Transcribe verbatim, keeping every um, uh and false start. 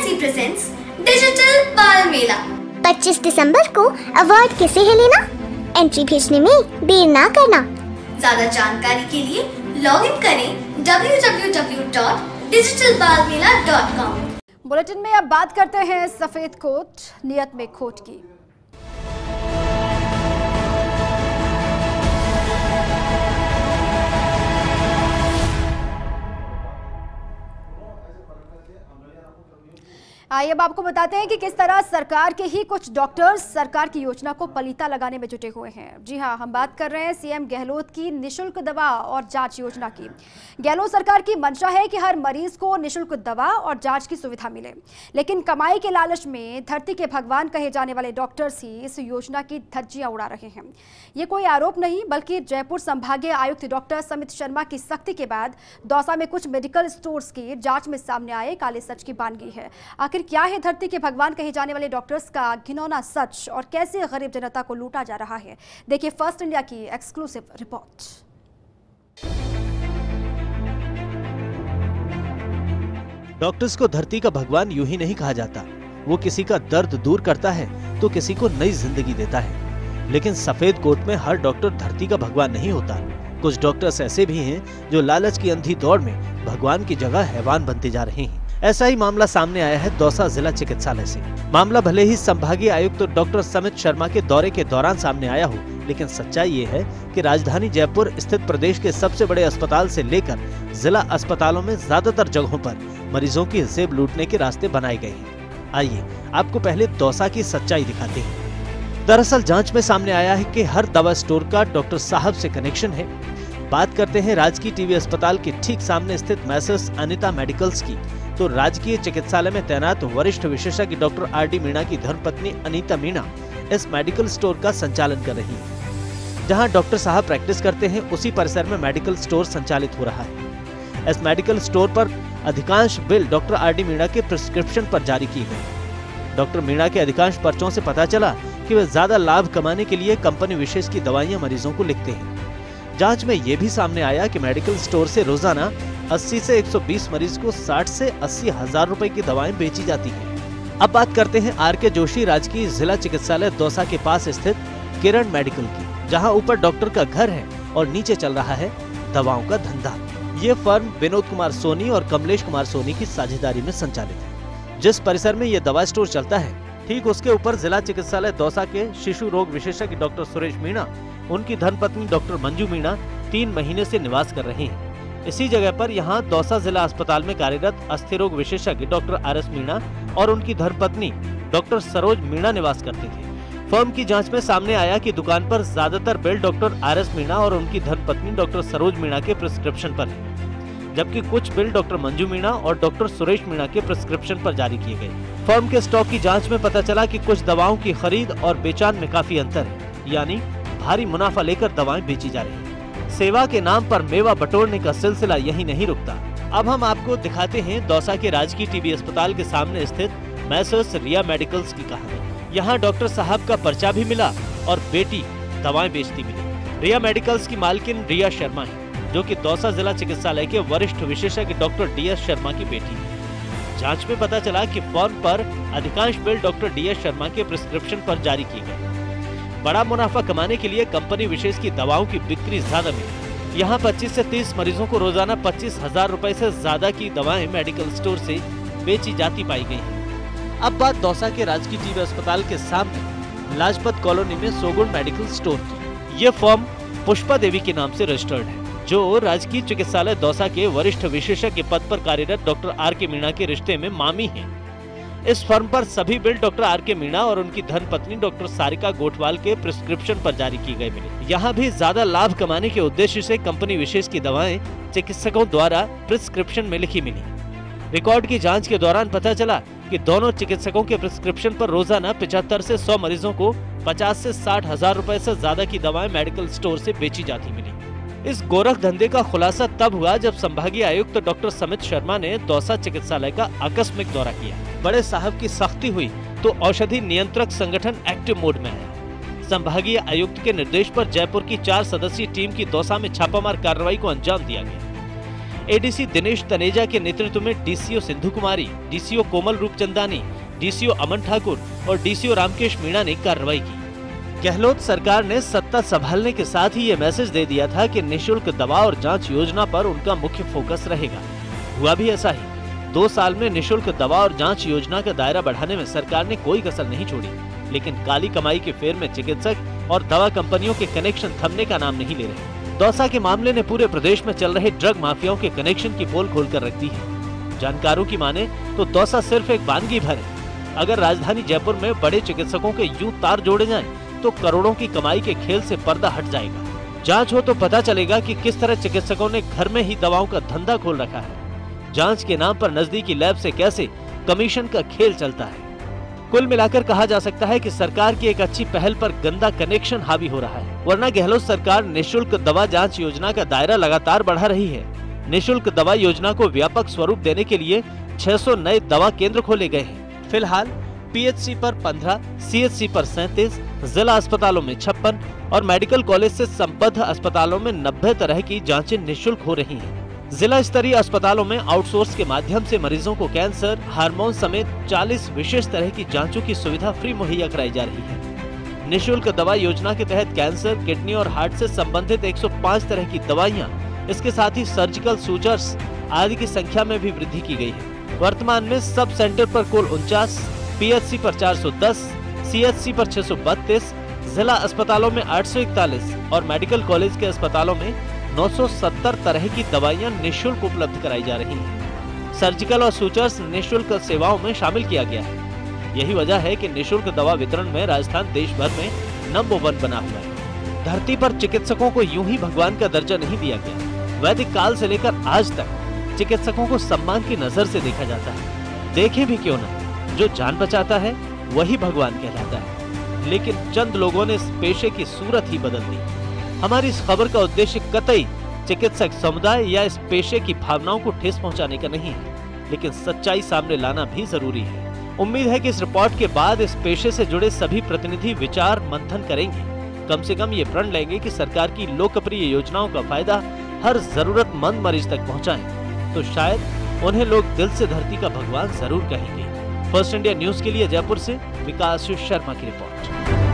सी presents digital Bal मेला। पच्चीस दिसंबर को award किसे है लेना? एंट्री भेजने में देर ना करना। ज्यादा जानकारी के लिए लॉग इन करें W W W dot digital Bal Mela dot com. Bulletin में अब बात करते हैं सफेद कोट नियत में खोट की। आइए अब आपको बताते हैं कि किस तरह सरकार के ही कुछ डॉक्टर्स सरकार की योजना को पलीता लगाने में जुटे हुए हैं। जी हां, हम बात कर रहे हैं सीएम गहलोत की निशुल्क दवा और जांच योजना की। गहलोत सरकार की मंशा है कि हर मरीज को निशुल्क दवा और जांच की सुविधा मिले, लेकिन कमाई के लालच में धरती के भगवान कहे जाने वाले डॉक्टर्स ही इस योजना की धज्जियां उड़ा रहे हैं। ये कोई आरोप नहीं, बल्कि जयपुर संभागीय आयुक्त डॉक्टर समित शर्मा की सख्ती के बाद दौसा में कुछ मेडिकल स्टोर्स की जांच में सामने आए काले सच की बानगी है। आखिर क्या है धरती के भगवान कहे जाने वाले डॉक्टर्स का घिनौना सच और कैसे गरीब जनता को लूटा जा रहा है? देखिए फर्स्ट इंडिया की एक्सक्लूसिव रिपोर्ट। डॉक्टर्स को धरती का भगवान यूं ही नहीं कहा जाता। वो किसी का दर्द दूर करता है तो किसी को नई जिंदगी देता है। लेकिन सफेद कोट में हर डॉक्टर धरती का भगवान नहीं होता। कुछ डॉक्टर्स ऐसे भी हैं जो लालच की अंधी दौड़ में भगवान की जगह हैवान बनते जा रहे हैं। ऐसा ही मामला सामने आया है दौसा जिला चिकित्सालय से। मामला भले ही संभागीय आयुक्त डॉक्टर समित शर्मा के दौरे के दौरान सामने आया हो, लेकिन सच्चाई ये है कि राजधानी जयपुर स्थित प्रदेश के सबसे बड़े अस्पताल से लेकर जिला अस्पतालों में ज्यादातर जगहों पर मरीजों की जेब लूटने के रास्ते बनाए गए हैं। आइए आपको पहले दौसा की सच्चाई दिखाते हैं। दरअसल जांच में सामने आया है कि हर दवा स्टोर का डॉक्टर साहब से कनेक्शन है। बात करते हैं राजकीय टीबी अस्पताल के ठीक सामने स्थित मैसर्स अनिता मेडिकल्स की, तो राजकीय चिकित्सालय में तैनात वरिष्ठ विशेषज्ञ डॉक्टर आर डी मीणा की धर्मपत्नी अनीता मीणा इस मेडिकल स्टोर का संचालन कर रही है। जहां डॉक्टर साहब प्रैक्टिस करते हैं, उसी परिसर में मेडिकल स्टोर संचालित हो रहा है। इस मेडिकल स्टोर पर अधिकांश bill doctor R D Meena के प्रिस्क्रिप्शन पर जारी किए गए। डॉक्टर मीणा के अधिकांश पर्चों से पता चला कि वे ज्यादा लाभ कमाने के लिए कंपनी विशेष की दवाइयां मरीजों को लिखते हैं। जांच में ये भी सामने आया कि मेडिकल स्टोर से रोजाना अस्सी से एक सौ बीस मरीज को साठ से अस्सी हजार रुपए की दवाएं बेची जाती हैं। अब बात करते हैं आर के जोशी राजकीय जिला चिकित्सालय दौसा के पास स्थित किरण मेडिकल की, जहां ऊपर डॉक्टर का घर है और नीचे चल रहा है दवाओं का धंधा। ये फर्म विनोद कुमार सोनी और कमलेश कुमार सोनी की साझेदारी में संचालित है। जिस परिसर में ये दवा स्टोर चलता है, ठीक उसके ऊपर जिला चिकित्सालय दौसा के शिशु रोग विशेषज्ञ डॉक्टर सुरेश मीणा, उनकी धर्मपत्नी डॉक्टर मंजू मीणा तीन महीने से निवास कर रहे हैं। इसी जगह पर यहाँ दौसा जिला अस्पताल में कार्यरत अस्थि रोग विशेषज्ञ डॉक्टर आर एस मीणा और उनकी धर्मपत्नी डॉक्टर सरोज मीणा निवास करते थे। फर्म की जांच में सामने आया कि दुकान पर ज्यादातर bill doctor R S Meena और उनकी धर्मपत्नी डॉक्टर सरोज मीणा के प्रिस्क्रिप्शन पर है, जबकि कुछ बिल डॉक्टर मंजू मीणा और डॉक्टर सुरेश मीणा के प्रिस्क्रिप्शन पर जारी किए गए। फर्म के स्टॉक की जाँच में पता चला कि कुछ दवाओं की खरीद और बेचान में काफी अंतर है, यानी भारी मुनाफा लेकर दवाएं बेची जा रही है। सेवा के नाम पर मेवा बटोरने का सिलसिला यही नहीं रुकता। अब हम आपको दिखाते हैं दौसा के राजकीय टीबी अस्पताल के सामने स्थित मैसर्स रिया मेडिकल्स की कहानी। यहाँ डॉक्टर साहब का पर्चा भी मिला और बेटी दवाएं बेचती मिली। रिया मेडिकल्स की मालकिन रिया शर्मा है, जो कि दौसा जिला चिकित्सालय के वरिष्ठ विशेषज्ञ डॉक्टर डी एस शर्मा की बेटी है। जाँच में पता चला कि फर्म पर अधिकांश bill doctor D S Sharma के प्रिस्क्रिप्शन पर जारी किए गए। बड़ा मुनाफा कमाने के लिए कंपनी विशेष की दवाओं की बिक्री ज्यादा मिली। यहाँ पच्चीस से तीस मरीजों को रोजाना पच्चीस हजार रूपए से ज्यादा की दवाएं मेडिकल स्टोर से बेची जाती पाई गई हैं। अब बात दौसा के राजकीय टीबी अस्पताल के सामने लाजपत कॉलोनी में सोगुन मेडिकल स्टोर की। ये फर्म पुष्पा देवी के नाम से रजिस्टर्ड है, जो राजकीय चिकित्सालय दौसा के वरिष्ठ विशेषज्ञ पद पर कार्यरत डॉक्टर आर के मीणा के रिश्ते में मामी है। इस फर्म पर सभी बिल डॉक्टर आर के मीणा और उनकी धर्मपत्नी डॉक्टर सारिका गोठवाल के प्रिस्क्रिप्शन पर जारी की गई मिली। यहाँ भी ज्यादा लाभ कमाने के उद्देश्य से कंपनी विशेष की दवाएं चिकित्सकों द्वारा प्रिस्क्रिप्शन में लिखी मिली। रिकॉर्ड की जांच के दौरान पता चला कि दोनों चिकित्सकों के प्रिस्क्रिप्शन पर रोजाना पचहत्तर से सौ मरीजों को पचास से साठ हजार रूपए से ज्यादा की दवाएं मेडिकल स्टोर से बेची जाती मिली। इस गोरख धंधे का खुलासा तब हुआ जब संभागीय आयुक्त डॉक्टर समित शर्मा ने दौसा चिकित्सालय का आकस्मिक दौरा किया। बड़े साहब की सख्ती हुई तो औषधि नियंत्रक संगठन एक्टिव मोड में आया। संभागीय आयुक्त के निर्देश पर जयपुर की चार सदस्यीय टीम की दौसा में छापामार कार्रवाई को अंजाम दिया गया। एडीसी दिनेश तनेजा के नेतृत्व में DCO Sindhu Kumari, DCO Komal Rupchandani, DCO Aman Thakur और डीसीओ रामकेश मीणा ने कार्रवाई की। गहलोत सरकार ने सत्ता संभालने के साथ ही ये मैसेज दे दिया था कि निशुल्क दवा और जांच योजना पर उनका मुख्य फोकस रहेगा। हुआ भी ऐसा ही। दो साल में निशुल्क दवा और जांच योजना का दायरा बढ़ाने में सरकार ने कोई कसर नहीं छोड़ी, लेकिन काली कमाई के फेर में चिकित्सक और दवा कंपनियों के कनेक्शन थमने का नाम नहीं ले रहे। दौसा के मामले ने पूरे प्रदेश में चल रहे ड्रग माफियाओं के कनेक्शन की पोल खोल कर रख दी है। जानकारों की माने तो दौसा सिर्फ एक वानगी भर है। अगर राजधानी जयपुर में बड़े चिकित्सकों के यूं तार जोड़े जाएं, तो करोड़ों की कमाई के खेल से पर्दा हट जाएगा। जांच हो तो पता चलेगा कि किस तरह चिकित्सकों ने घर में ही दवाओं का धंधा खोल रखा है। जांच के नाम पर नजदीकी लैब से कैसे कमीशन का खेल चलता है। कुल मिलाकर कहा जा सकता है कि सरकार की एक अच्छी पहल पर गंदा कनेक्शन हावी हो रहा है, वरना गहलोत सरकार निःशुल्क दवा जांच योजना का दायरा लगातार बढ़ा रही है। निःशुल्क दवा योजना को व्यापक स्वरूप देने के लिए छह सौ नए दवा केंद्र खोले गए हैं। फिलहाल पीएचसी पर पंद्रह, सीएचसी पर सैंतीस, जिला अस्पतालों में छप्पन और मेडिकल कॉलेज से संबद्ध अस्पतालों में नब्बे तरह की जांचें निःशुल्क हो रही हैं। जिला स्तरीय अस्पतालों में आउटसोर्स के माध्यम से मरीजों को कैंसर, हार्मोन समेत चालीस विशेष तरह की जांचों की सुविधा फ्री मुहैया कराई जा रही है। निःशुल्क दवा योजना के तहत कैंसर, किडनी और हार्ट से संबंधित एक सौ पाँच तरह की दवाइयाँ, इसके साथ ही सर्जिकल सूचर्स आदि की संख्या में भी वृद्धि की गई है। वर्तमान में सब सेंटर पर कुल उनचास, पीएचसी पर चार सौ दस, सीएचसी पर छह सौ बत्तीस, जिला अस्पतालों में आठ सौ इकतालीस और मेडिकल कॉलेज के अस्पतालों में नौ सौ सत्तर तरह की दवाइयां निःशुल्क उपलब्ध कराई जा रही हैं। सर्जिकल और सूचर्स निःशुल्क सेवाओं में शामिल किया गया है। यही वजह है कि निःशुल्क दवा वितरण में राजस्थान देश भर में नंबर वन बना हुआ है। धरती पर चिकित्सकों को यूं ही भगवान का दर्जा नहीं दिया गया। वैदिक काल से लेकर आज तक चिकित्सकों को सम्मान की नजर से देखा जाता है। देखें भी क्यों न, जो जान बचाता है वही भगवान कहलाता है। लेकिन चंद लोगों ने इस पेशे की सूरत ही बदल दी। हमारी इस खबर का उद्देश्य कतई चिकित्सक समुदाय या इस पेशे की भावनाओं को ठेस पहुंचाने का नहीं है, लेकिन सच्चाई सामने लाना भी जरूरी है। उम्मीद है कि इस रिपोर्ट के बाद इस पेशे से जुड़े सभी प्रतिनिधि विचार मंथन करेंगे। कम से कम ये प्रण लेंगे कि सरकार की लोकप्रिय योजनाओं का फायदा हर जरूरतमंद मरीज तक पहुंचाएं, तो शायद उन्हें लोग दिल से धरती का भगवान जरूर कहेंगे। फर्स्ट इंडिया न्यूज के लिए जयपुर से विकास शर्मा की रिपोर्ट।